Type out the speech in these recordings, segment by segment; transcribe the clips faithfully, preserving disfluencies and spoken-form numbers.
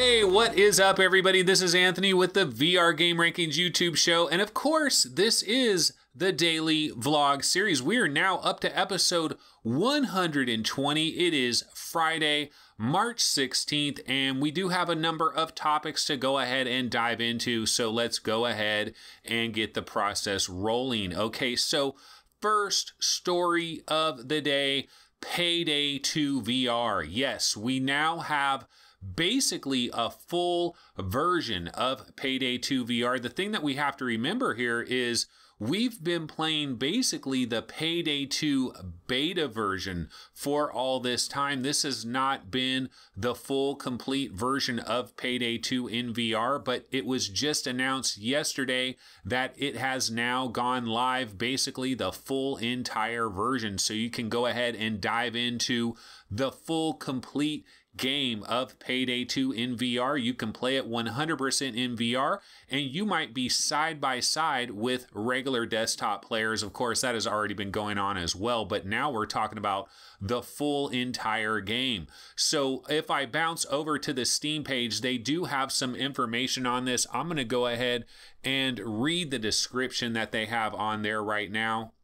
Hey, what is up, everybody? This is Anthony with the V R Game Rankings YouTube show. And of course, this is the daily vlog series. We are now up to episode one hundred twenty. It is Friday, March sixteenth, and we do have a number of topics to go ahead and dive into. So let's go ahead and get the process rolling. Okay, so first story of the day, Payday two V R. Yes, we now have basically a full version of Payday two V R. The thing that we have to remember here is we've been playing basically the Payday two beta version for all this time. This has not been the full complete version of Payday two in V R, but it was just announced yesterday that it has now gone live, basically the full entire version. So you can go ahead and dive into the full complete game of Payday two in V R. You can play it one hundred percent in V R, and you might be side by side with regular desktop players. Of course, that has already been going on as well, but now we're talking about the full entire game. So if I bounce over to the Steam page, they do have some information on this. I'm going to go ahead and read the description that they have on there right now.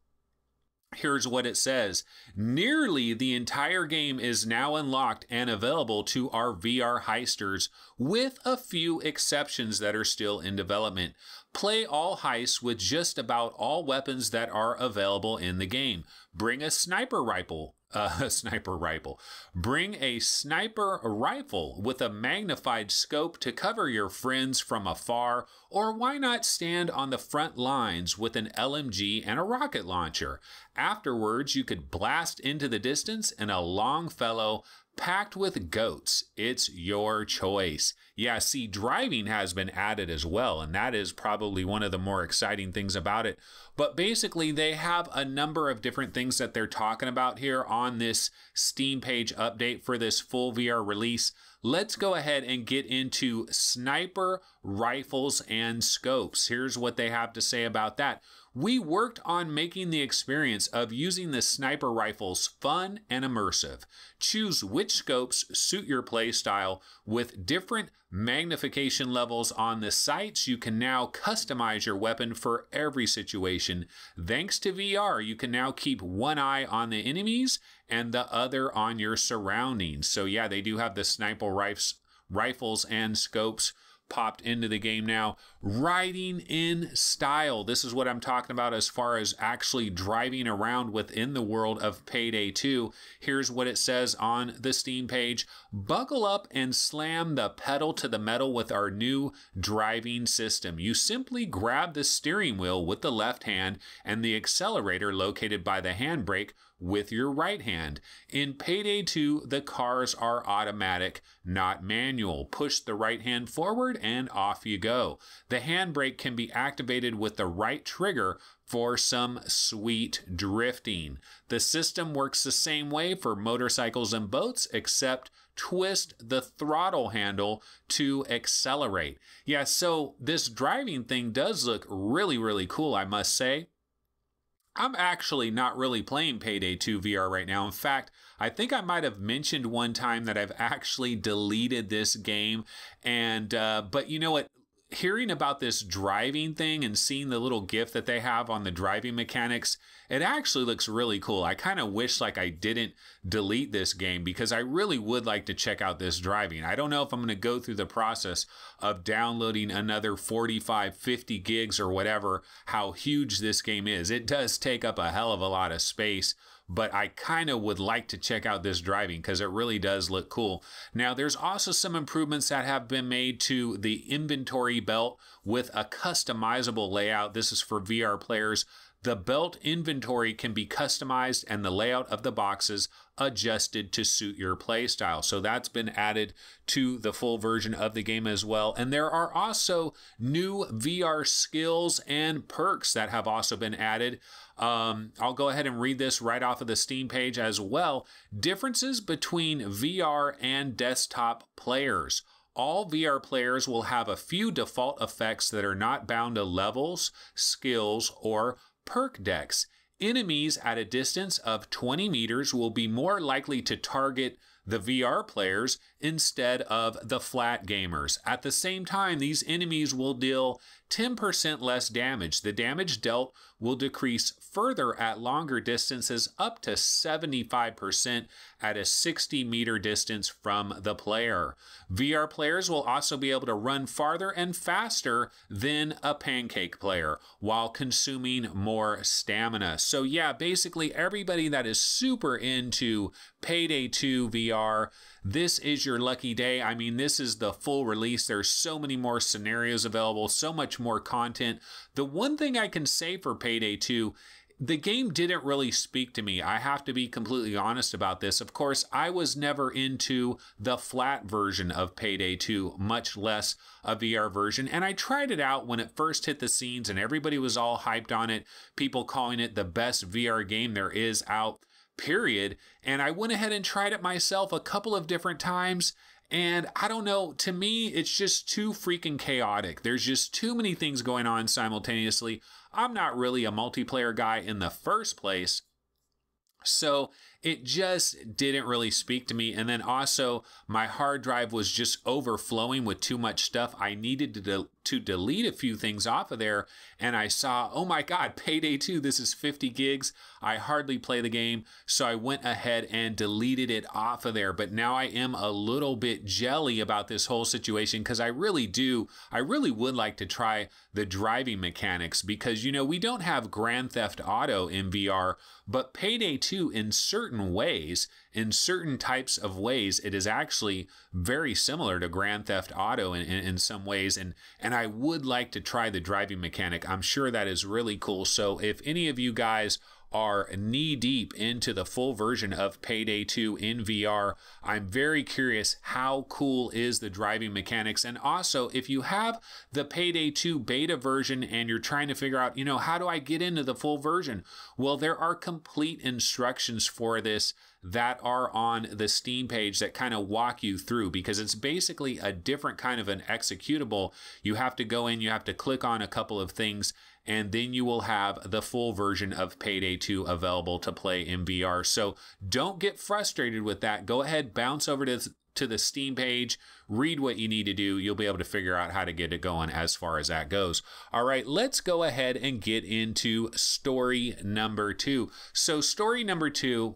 Here's what it says. Nearly the entire game is now unlocked and available to our V R heisters, with a few exceptions that are still in development. Play all heists with just about all weapons that are available in the game. Bring a sniper rifle. Uh, a sniper rifle. Bring a sniper rifle with a magnified scope to cover your friends from afar, or why not stand on the front lines with an L M G and a rocket launcher? Afterwards, you could blast into the distance in a Longfellow packed with goats. It's your choice. Yeah, see, driving has been added as well, and that is probably one of the more exciting things about it. But basically, they have a number of different things that they're talking about here on this Steam page update for this full V R release. Let's go ahead and get into sniper rifles and scopes. Here's what they have to say about that. We worked on making the experience of using the sniper rifles fun and immersive. Choose which scopes suit your play style. With different magnification levels on the sights, you can now customize your weapon for every situation. Thanks to V R, you can now keep one eye on the enemies and the other on your surroundings. So yeah, they do have the sniper rifles, rifles and scopes popped into the game now. Riding in style. This is what I'm talking about as far as actually driving around within the world of Payday two. Here's what it says on the Steam page. Buckle up and slam the pedal to the metal with our new driving system. You simply grab the steering wheel with the left hand and the accelerator located by the handbrake with your right hand. In Payday two, the cars are automatic, not manual. Push the right hand forward and off you go. The handbrake can be activated with the right trigger for some sweet drifting. The system works the same way for motorcycles and boats, except twist the throttle handle to accelerate. Yeah, so this driving thing does look really, really cool, I must say. I'm actually not really playing Payday two V R right now. In fact, I think I might have mentioned one time that I've actually deleted this game. And, uh, but you know what? Hearing about this driving thing and seeing the little GIF that they have on the driving mechanics, it actually looks really cool. I kind of wish like I didn't delete this game because I really would like to check out this driving. I don't know if I'm going to go through the process of downloading another forty-five, fifty gigs or whatever, how huge this game is. It does take up a hell of a lot of space, but I kind of would like to check out this driving because it really does look cool. Now, there's also some improvements that have been made to the inventory belt with a customizable layout. This is for V R players. The belt inventory can be customized and the layout of the boxes adjusted to suit your playstyle. So that's been added to the full version of the game as well. And there are also new V R skills and perks that have also been added. Um, I'll go ahead and read this right off of the Steam page as well. Differences between V R and desktop players. All V R players will have a few default effects that are not bound to levels, skills, or perk decks. Enemies at a distance of twenty meters will be more likely to target the V R players instead of the flat gamers. At the same time, these enemies will deal ten percent less damage. The damage dealt will decrease further at longer distances, up to seventy-five percent at a sixty meter distance from the player. V R players will also be able to run farther and faster than a pancake player while consuming more stamina. So yeah, basically everybody that is super into Payday two V R, this is your lucky day. I mean, this is the full release. There's so many more scenarios available, so much more content. The one thing I can say for Payday two, the game didn't really speak to me. I have to be completely honest about this. Of course, I was never into the flat version of Payday two, much less a V R version. And I tried it out when it first hit the scenes and everybody was all hyped on it, people calling it the best V R game there is out, period. And I went ahead and tried it myself a couple of different times. And I don't know, to me, it's just too freaking chaotic. There's just too many things going on simultaneously. I'm not really a multiplayer guy in the first place, so it just didn't really speak to me. And then also, my hard drive was just overflowing with too much stuff. I needed to, de to delete a few things off of there, and I saw, oh my god, Payday two, this is fifty gigs. I hardly play the game, so I went ahead and deleted it off of there. But now I am a little bit jelly about this whole situation, because I really do, I really would like to try the driving mechanics, because, you know, we don't have Grand Theft Auto in V R, but Payday two, in certain ways, in certain types of ways, it is actually very similar to Grand Theft Auto in, in, in some ways, and, and I would like to try the driving mechanic. I'm sure that is really cool. So if any of you guys are knee deep into the full version of Payday two in V R, I'm very curious, how cool is the driving mechanics? And also, if you have the Payday two beta version and you're trying to figure out, you know, how do I get into the full version? Well, there are complete instructions for this that are on the Steam page that kind of walk you through, because it's basically a different kind of an executable. You have to go in, you have to click on a couple of things, and then you will have the full version of Payday two available to play in V R. So don't get frustrated with that. Go ahead, bounce over to, to the Steam page, read what you need to do. You'll be able to figure out how to get it going as far as that goes. All right, let's go ahead and get into story number two. So story number two,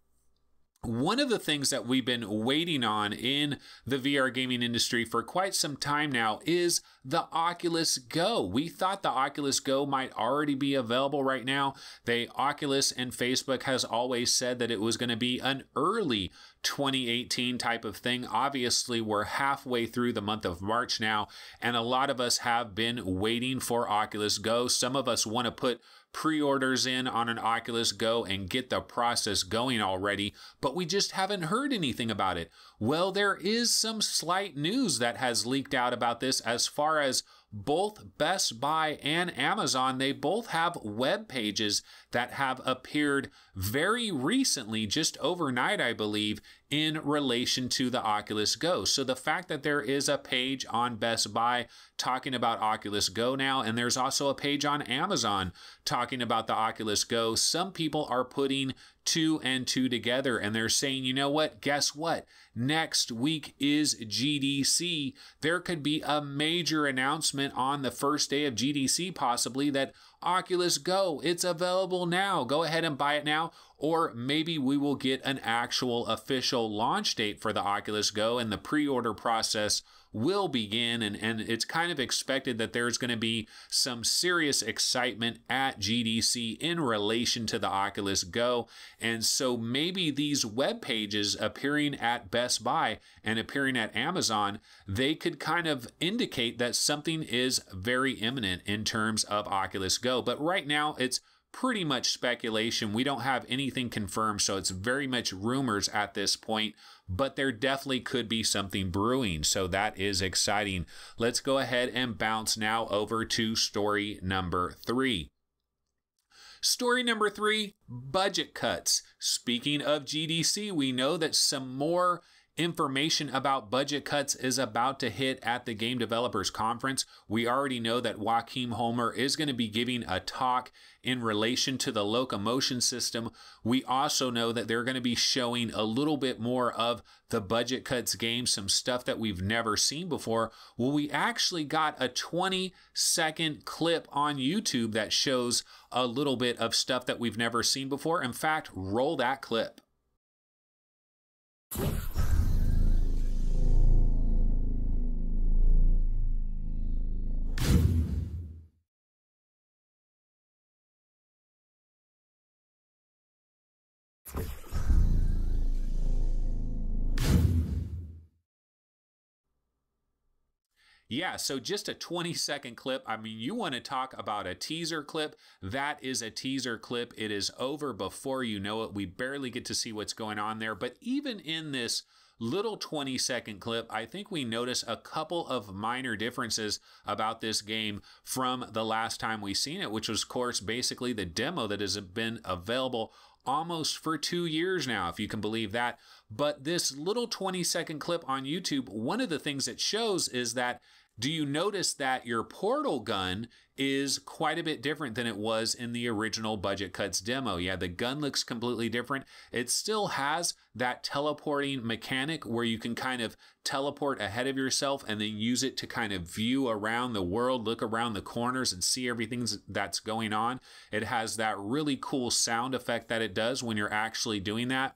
one of the things that we've been waiting on in the V R gaming industry for quite some time now is the Oculus Go. We thought the Oculus Go might already be available right now. They, Oculus and Facebook has always said that it was going to be an early twenty eighteen type of thing. Obviously, we're halfway through the month of March now, and a lot of us have been waiting for Oculus Go. Some of us want to put pre-orders in on an Oculus Go and get the process going already, but we just haven't heard anything about it. Well, there is some slight news that has leaked out about this as far as both Best Buy and Amazon. They both have web pages that have appeared very recently, just overnight, I believe, in relation to the Oculus Go. So the fact that there is a page on Best Buy talking about Oculus Go now, and there's also a page on Amazon talking about the Oculus Go, some people are putting two and two together, and they're saying, you know what, guess what? Next week is G D C. There could be a major announcement on the first day of G D C, possibly, that Oculus Go, it's available now. Go ahead and buy it now. Or maybe we will get an actual official launch date for the Oculus Go, and the pre-order process will begin, and, and it's kind of expected that there's going to be some serious excitement at G D C in relation to the Oculus Go. And so maybe these web pages appearing at Best Buy and appearing at Amazon, they could kind of indicate that something is very imminent in terms of Oculus Go. But right now, it's pretty much speculation. We don't have anything confirmed, so it's very much rumors at this point, but there definitely could be something brewing, so that is exciting. Let's go ahead and bounce now over to story number three. Story number three, budget cuts. Speaking of G D C, we know that some more information about budget cuts is about to hit at the Game Developers Conference. We already know that Joachim Holmer is going to be giving a talk in relation to the locomotion system. We also know that they're going to be showing a little bit more of the budget cuts game, some stuff that we've never seen before. Well, we actually got a twenty second clip on YouTube that shows a little bit of stuff that we've never seen before. In fact, roll that clip. Yeah, so just a twenty second clip. I mean, you want to talk about a teaser clip. That is a teaser clip. It is over before you know it. We barely get to see what's going on there. But even in this little twenty second clip, I think we notice a couple of minor differences about this game from the last time we seen it, which was, of course, basically the demo that has been available almost for two years now, if you can believe that. But this little twenty second clip on YouTube, one of the things it shows is that, do you notice that your portal gun is quite a bit different than it was in the original Budget Cuts demo? Yeah, the gun looks completely different. It still has that teleporting mechanic where you can kind of teleport ahead of yourself and then use it to kind of view around the world, look around the corners and see everything that's going on. It has that really cool sound effect that it does when you're actually doing that.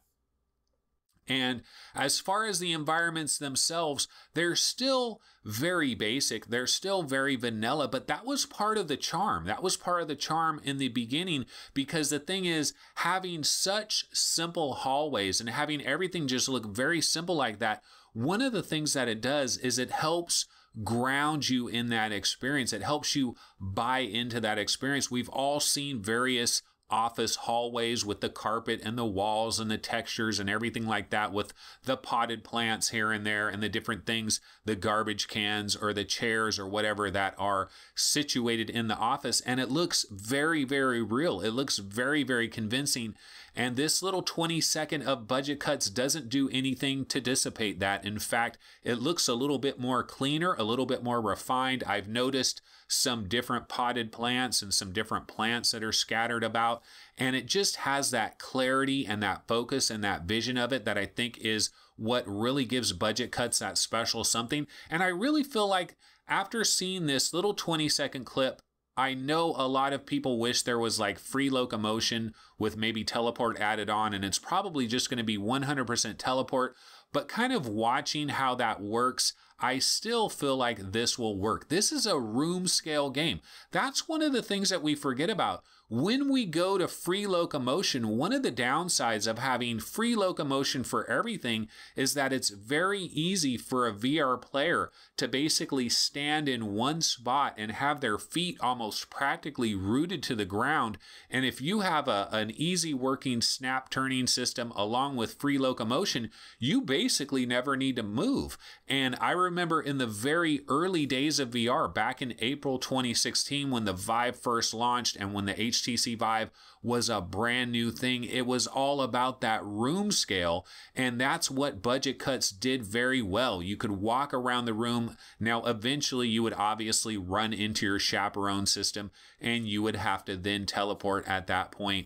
And as far as the environments themselves, they're still very basic. They're still very vanilla, but that was part of the charm. That was part of the charm in the beginning, because the thing is, having such simple hallways and having everything just look very simple like that, one of the things that it does is it helps ground you in that experience. It helps you buy into that experience. We've all seen various office hallways with the carpet and the walls and the textures and everything like that, with the potted plants here and there and the different things, the garbage cans or the chairs or whatever that are situated in the office. And it looks very, very real. It looks very, very convincing. And this little twenty second of budget cuts doesn't do anything to dissipate that. In fact, it looks a little bit more cleaner, a little bit more refined. I've noticed some different potted plants and some different plants that are scattered about. And it just has that clarity and that focus and that vision of it that I think is what really gives Budget Cuts that special something. And I really feel like after seeing this little twenty second clip, I know a lot of people wish there was like free locomotion with maybe teleport added on, and it's probably just going to be one hundred percent teleport. But kind of watching how that works, I still feel like this will work. This is a room scale game. That's one of the things that we forget about. When we go to free locomotion, one of the downsides of having free locomotion for everything is that it's very easy for a V R player to basically stand in one spot and have their feet almost practically rooted to the ground. And if you have a, an easy working snap turning system along with free locomotion, you basically never need to move. And I remember in the very early days of V R, back in April twenty sixteen, when the Vive first launched and when the H T C Vive was a brand new thing, it was all about that room scale. And that's what Budget Cuts did very well. You could walk around the room. Now, eventually you would obviously run into your chaperone system and you would have to then teleport at that point.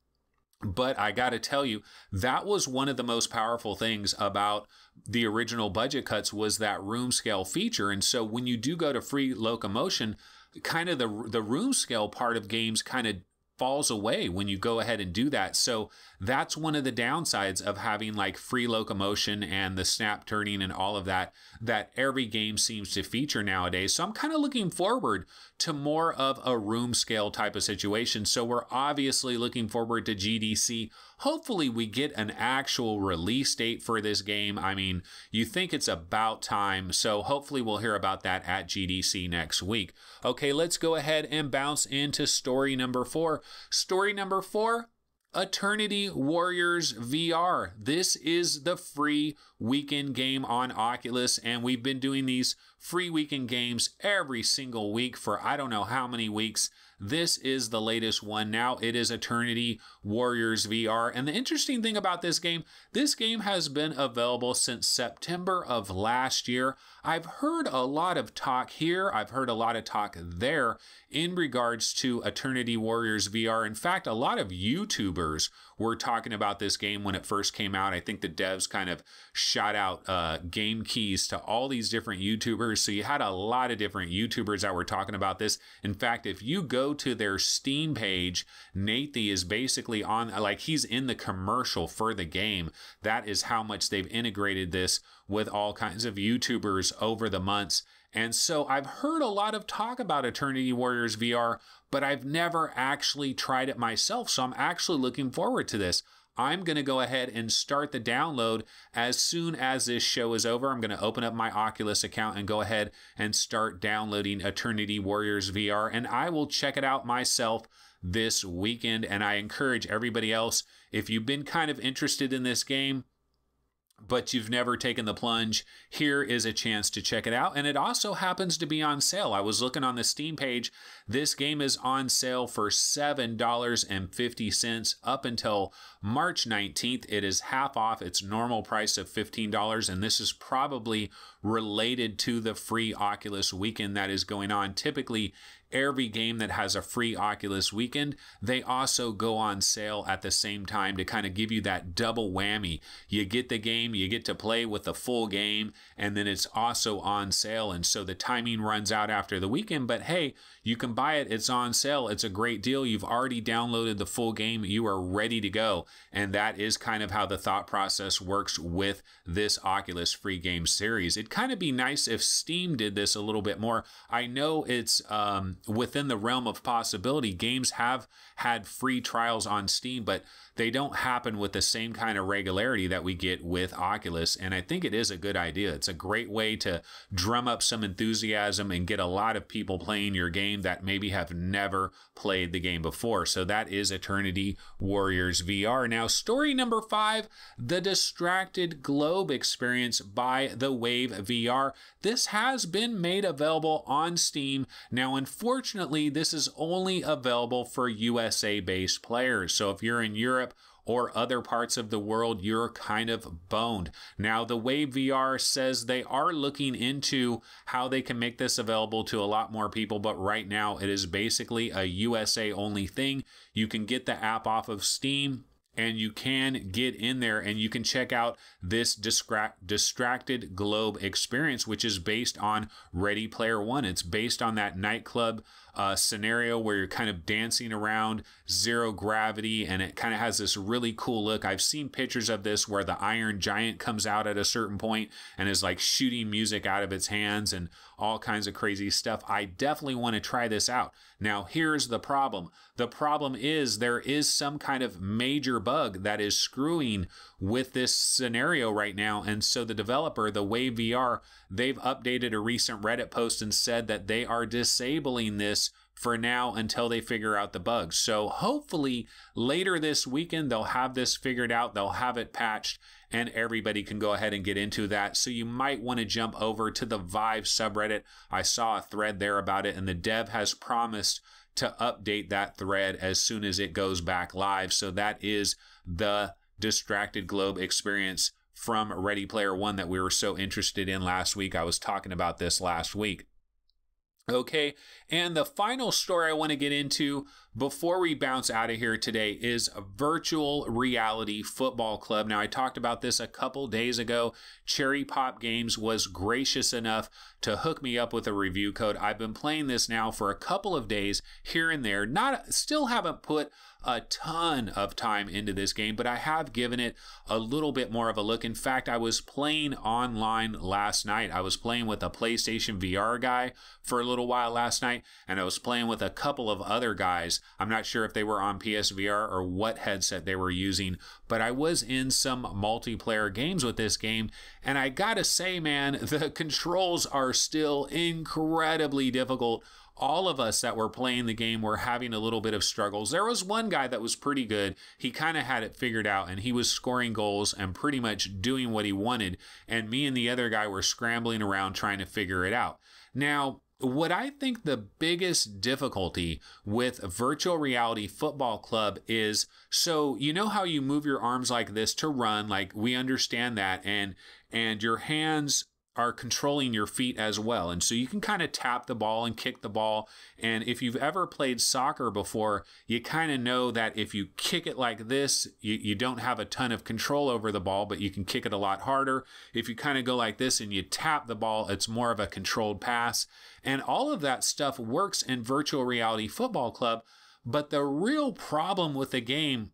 But I got to tell you, that was one of the most powerful things about the original Budget Cuts, was that room scale feature. And so when you do go to free locomotion, kind of the the room scale part of games kind of falls away when you go ahead and do that. So that's one of the downsides of having like free locomotion and the snap turning and all of that, that every game seems to feature nowadays. So I'm kind of looking forward to more of a room scale type of situation. So we're obviously looking forward to G D C. Hopefully we get an actual release date for this game. I mean, you think it's about time. So hopefully we'll hear about that at G D C next week. Okay, let's go ahead and bounce into story number four. Story number four, Eternity Warriors V R. This is the free weekend game on Oculus, and we've been doing these free weekend games every single week for I don't know how many weeks. this is the latest one. Now it is Eternity Warriors V R. And the interesting thing about this game, this game has been available since September of last year. I've heard a lot of talk here. I've heard a lot of talk there in regards to Eternity Warriors V R. In fact, a lot of YouTubers were talking about this game when it first came out. I think the devs kind of shot out uh, game keys to all these different YouTubers. So you had a lot of different YouTubers that were talking about this. In fact, if you go to their Steam page, Nathy is basically on, like he's in the commercial for the game. That is how much they've integrated this with all kinds of YouTubers over the months. And so I've heard a lot of talk about Eternity Warriors V R, but I've never actually tried it myself. So I'm actually looking forward to this. I'm going to go ahead and start the download as soon as this show is over. I'm going to open up my Oculus account and go ahead and start downloading Eternity Warriors V R, and I will check it out myself this weekend. And I encourage everybody else, if you've been kind of interested in this game, but you've never taken the plunge, here is a chance to check it out. And it also happens to be on sale. I was looking on the Steam page. This game is on sale for seven dollars and fifty cents up until March nineteenth. It is half off its normal price of fifteen dollars, and this is probably related to the free Oculus weekend that is going on. Typically, every game that has a free Oculus weekend, they also go on sale at the same time to kind of give you that double whammy. You get the game, you get to play with the full game, and then it's also on sale. And so the timing runs out after the weekend, but hey, you can buy it. It's on sale. It's a great deal. You've already downloaded the full game. You are ready to go. And that is kind of how the thought process works with this Oculus free game series. It'd kind of be nice if Steam did this a little bit more. I know it's um, within the realm of possibility. Games have had free trials on Steam, but they don't happen with the same kind of regularity that we get with Oculus. And I think it is a good idea. It's a great way to drum up some enthusiasm and get a lot of people playing your game that maybe have never played the game before. So that is Eternity Warriors V R. Now, story number five, the Distracted Globe experience by the Wave V R. This has been made available on Steam. Now, unfortunately, this is only available for U S A-based players. So if you're in Europe or other parts of the world, you're kind of boned. Now, the Wave V R says they are looking into how they can make this available to a lot more people, but right now it is basically a U S A only thing. You can get the app off of Steam, and you can get in there and you can check out this Distracted Globe experience, which is based on Ready Player One. It's based on that nightclub uh, scenario where you're kind of dancing around, zero gravity, and it kind of has this really cool look. I've seen pictures of this where the Iron Giant comes out at a certain point and is like shooting music out of its hands and all kinds of crazy stuff. I definitely want to try this out. Now, here's the problem. The problem is there is some kind of major bug that is screwing with this scenario right now. And so the developer, the Wave V R, they've updated a recent Reddit post and said that they are disabling this for now until they figure out the bugs. So hopefully later this weekend, they'll have this figured out. They'll have it patched and everybody can go ahead and get into that. So you might want to jump over to the Vive subreddit. I saw a thread there about it, and the dev has promised to update that thread as soon as it goes back live. So that is the Distracted Globe experience from Ready Player One that we were so interested in last week. I was talking about this last week. Okay, and the final story I want to get into before we bounce out of here today is Virtual Reality Football Club. Now, I talked about this a couple days ago. Cherry Pop Games was gracious enough to hook me up with a review code. I've been playing this now for a couple of days here and there. Not, still haven't put a ton of time into this game, but I have given it a little bit more of a look. In fact, I was playing online last night. I was playing with a PlayStation V R guy for a little while last night, and I was playing with a couple of other guys. I'm not sure if they were on P S V R or what headset they were using, but I was in some multiplayer games with this game, and I gotta say, man, the controls are still incredibly difficult. All of us that were playing the game were having a little bit of struggles. There was one guy that was pretty good. He kind of had it figured out, and he was scoring goals and pretty much doing what he wanted. And me and the other guy were scrambling around trying to figure it out. Now, what I think the biggest difficulty with Virtual Reality Football Club is, so you know how you move your arms like this to run, like we understand that, and and your hands are controlling your feet as well. And so you can kind of tap the ball and kick the ball. And if you've ever played soccer before, you kind of know that if you kick it like this, you, you don't have a ton of control over the ball, but you can kick it a lot harder. If you kind of go like this and you tap the ball, it's more of a controlled pass. And all of that stuff works in Virtual Reality Football Club. But the real problem with the game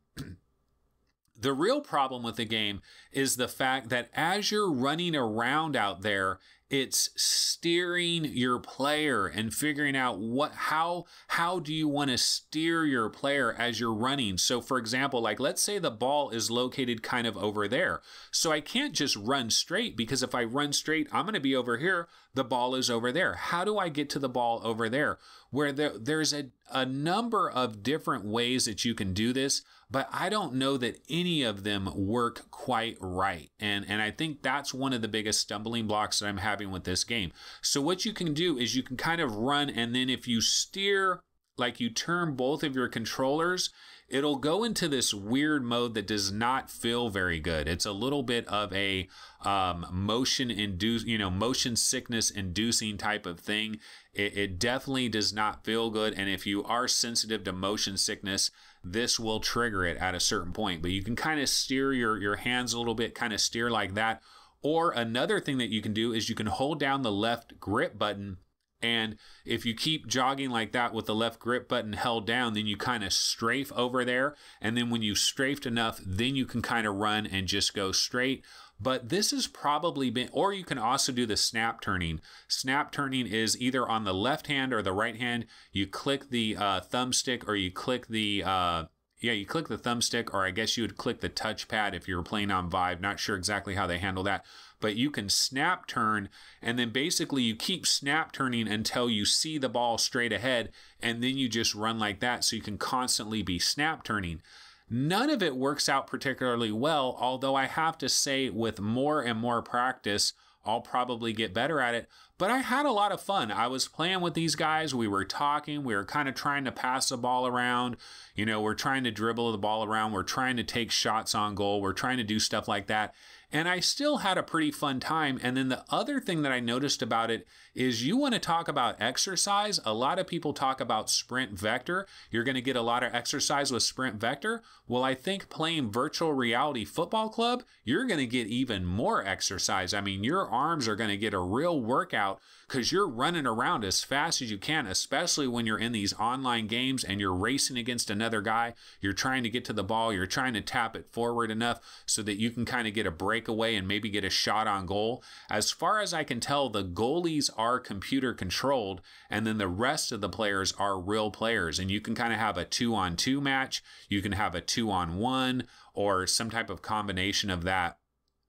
The real problem with the game is the fact that as you're running around out there, it's steering your player and figuring out what, how, how do you want to steer your player as you're running? So for example, like let's say the ball is located kind of over there. So I can't just run straight, because if I run straight, I'm going to be over here. The ball is over there. How do I get to the ball over there? Where there, there's a, a number of different ways that you can do this, but I don't know that any of them work quite right. And, and I think that's one of the biggest stumbling blocks that I'm having with this game. So what you can do is you can kind of run, and then if you steer, like you turn both of your controllers, it'll go into this weird mode that does not feel very good. It's a little bit of a um, motion induce, you know, motion sickness inducing type of thing. It, it definitely does not feel good. And if you are sensitive to motion sickness, this will trigger it at a certain point. But you can kind of steer your, your hands a little bit, kind of steer like that. Or another thing that you can do is you can hold down the left grip button, and if you keep jogging like that with the left grip button held down, then you kind of strafe over there. And then when you've strafed enough, then you can kind of run and just go straight. But this has probably been, or you can also do the snap turning. Snap turning is either on the left hand or the right hand. You click the uh, thumbstick, or you click the, uh, yeah, you click the thumbstick, or I guess you would click the touchpad if you were playing on Vive. Not sure exactly how they handle that. But you can snap turn, and then basically you keep snap turning until you see the ball straight ahead, and then you just run like that, so you can constantly be snap turning. None of it works out particularly well, although I have to say with more and more practice, I'll probably get better at it. But I had a lot of fun. I was playing with these guys. We were talking. We were kind of trying to pass the ball around. You know, we're trying to dribble the ball around. We're trying to take shots on goal. We're trying to do stuff like that. And I still had a pretty fun time. And then the other thing that I noticed about it is, you want to talk about exercise. A lot of people talk about Sprint Vector. You're going to get a lot of exercise with Sprint Vector. Well, I think playing Virtual Reality Football Club, you're going to get even more exercise. I mean, your arms are going to get a real workout, because you're running around as fast as you can, especially when you're in these online games and you're racing against another guy. You're trying to get to the ball. You're trying to tap it forward enough so that you can kind of get a breakaway and maybe get a shot on goal. As far as I can tell, the goalies are computer controlled, and then the rest of the players are real players. And you can kind of have a two on two match. You can have a two on one, or some type of combination of that.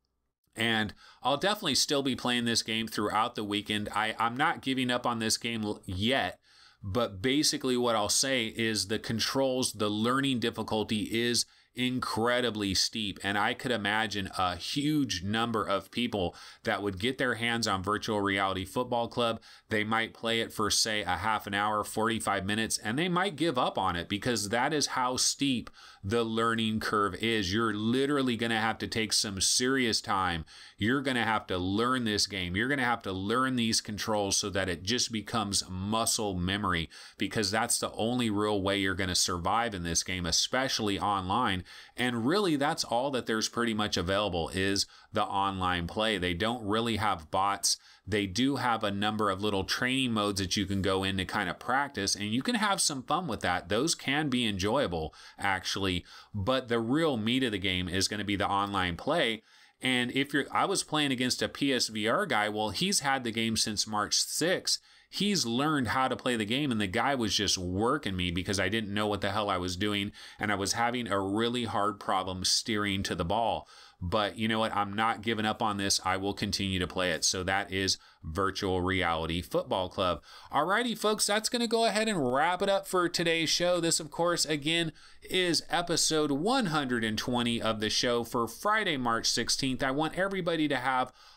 And I'll definitely still be playing this game throughout the weekend. I, I'm not giving up on this game yet, but basically what I'll say is the controls, the learning difficulty is incredibly steep. And I could imagine a huge number of people that would get their hands on Virtual Reality Football Club. They might play it for, say, a half an hour, forty-five minutes, and they might give up on it, because that is how steep the learning curve is. You're literally going to have to take some serious time. You're going to have to learn this game. You're going to have to learn these controls so that it just becomes muscle memory, because that's the only real way you're going to survive in this game, especially online. And really, that's all that there's pretty much available is the online play. They don't really have bots. They do have a number of little training modes that you can go in to kind of practice, and you can have some fun with that. Those can be enjoyable, actually, but the real meat of the game is going to be the online play. And if you're, I was playing against a P S V R guy. Well, he's had the game since March sixth. He's learned how to play the game, and the guy was just working me because I didn't know what the hell I was doing, and I was having a really hard problem steering to the ball. But you know what? I'm not giving up on this. I will continue to play it. So that is Virtual Reality Football Club. Alrighty, folks, that's going to go ahead and wrap it up for today's show. This, of course, again, is episode one hundred twenty of the show for Friday, March sixteenth. I want everybody to have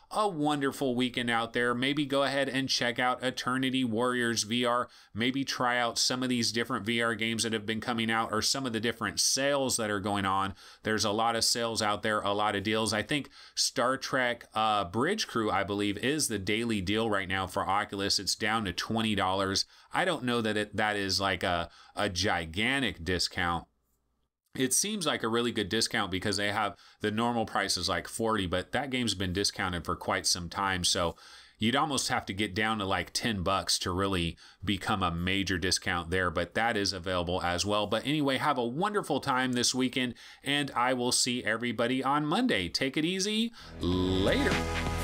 a wonderful weekend out there. Maybe go ahead and check out Eternity Warriors V R. Maybe try out some of these different V R games that have been coming out, or some of the different sales that are going on. There's a lot of sales out there, a lot of deals. I think Star Trek uh, Bridge Crew, I believe, is the daily deal right now for Oculus. It's down to twenty dollars. I don't know that it, that is like a, a gigantic discount. It seems like a really good discount because they have the normal price is like forty, but that game's been discounted for quite some time. So you'd almost have to get down to like ten bucks to really become a major discount there, but that is available as well. But anyway, have a wonderful time this weekend, and I will see everybody on Monday. Take it easy. Later.